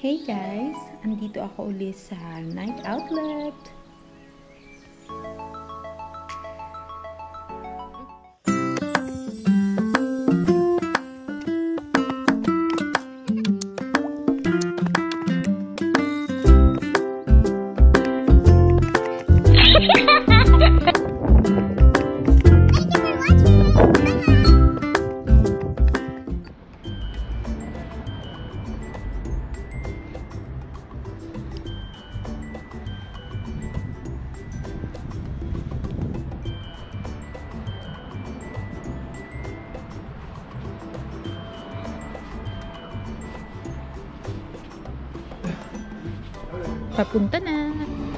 Hey guys! Andito ako ulit sa night outlet. Papunta na.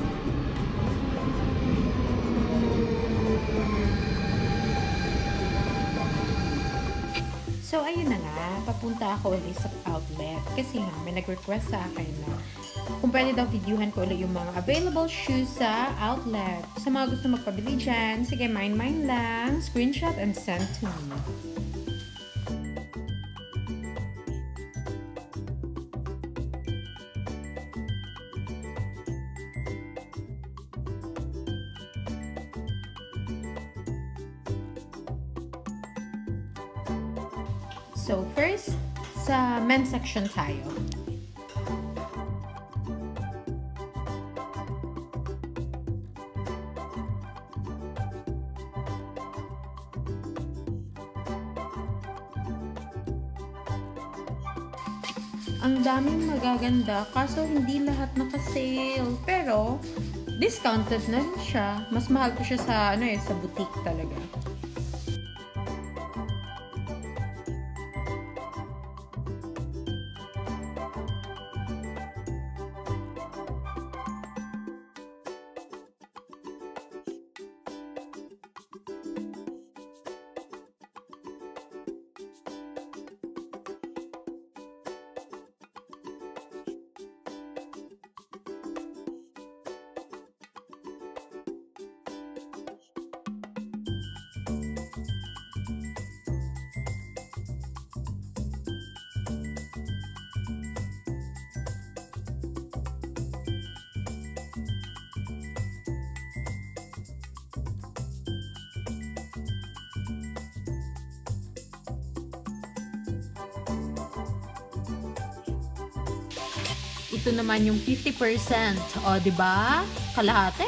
So, ayun na nga. Papunta ako ulit sa outlet. Kasi nga, may nag-request sa akin na kung pwede daw videohan ko ulit yung mga available shoes sa outlet. Sa mga gusto magpabili dyan, sige, mine lang. Screenshot and send to me. So, first, sa men's section tayo. Ang daming magaganda, kaso hindi lahat naka-sale. Pero, discounted na rin siya. Mas mahal po siya sa, sa boutique talaga. Ito naman yung 50%. O, diba? Kalahati.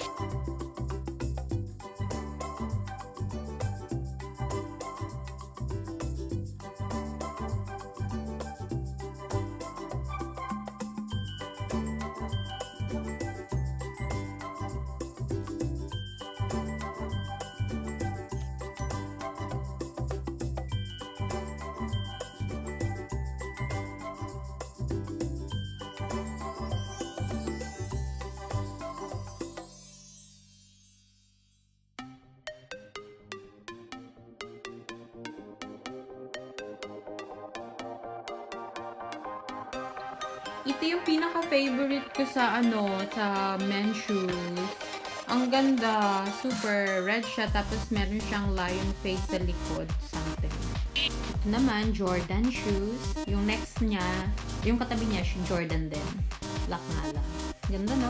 Ito yung pinaka-favorite ko sa sa men's shoes. Ang ganda, super red siya, tapos meron siyang lion face sa likod, something. Ito naman, Jordan shoes. Yung next niya, yung katabi niya, Jordan din. Black nga lang. Ganda, no?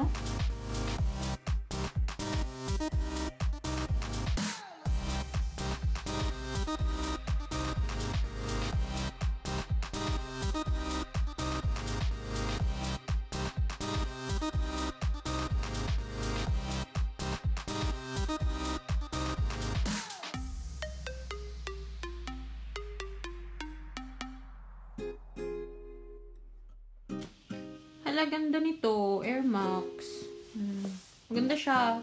Hala, ganda nito. Air Max. Ganda siya.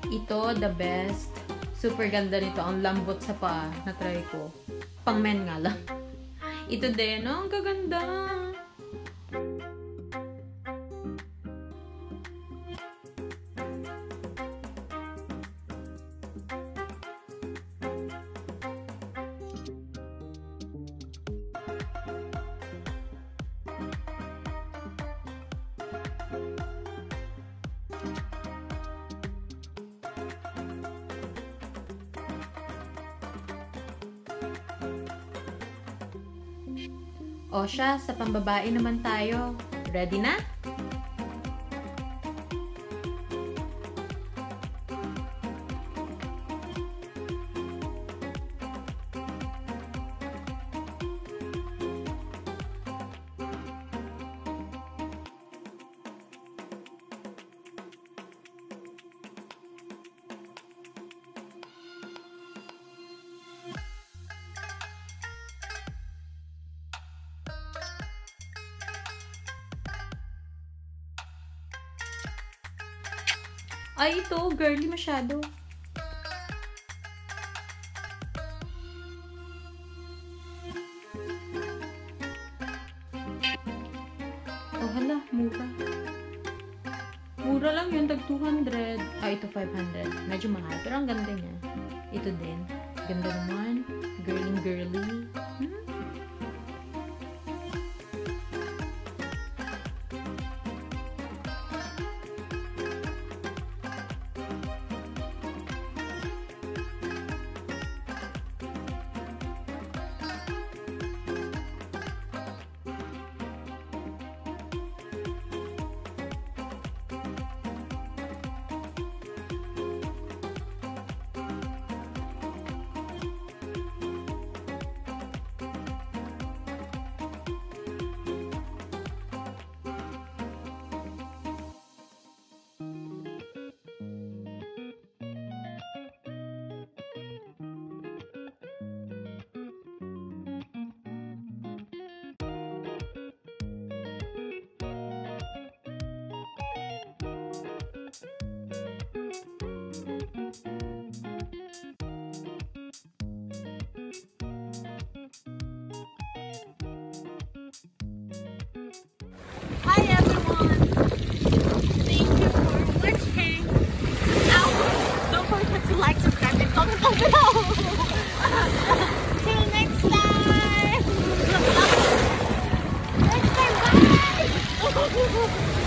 Ito, the best. Super ganda nito. Ang lambot sa paa. Na-try ko. Pang men nga lang. Ito din. Oh, ang gaganda. O siya, sa pambabae naman tayo. Ready na? Ay, ito. Girly masyado. Oh, hala. Mura. Mura lang yun. Tag 200. Ah, ito 500. Medyo mahal. Pero ang ganda niya. Ito din. Ganda naman. Girly. Hi everyone! Thank you for watching! Now, don't forget to like, subscribe, and comment down below! Till next time! Next time, bye!